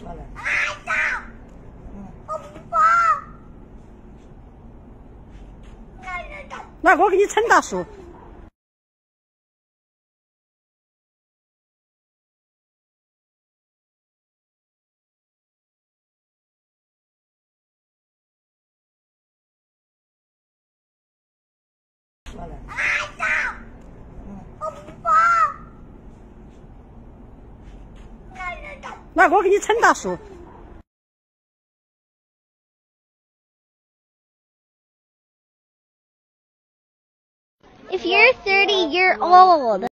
来，我给你称大树。来，我给你称大树。 If you're 30 years old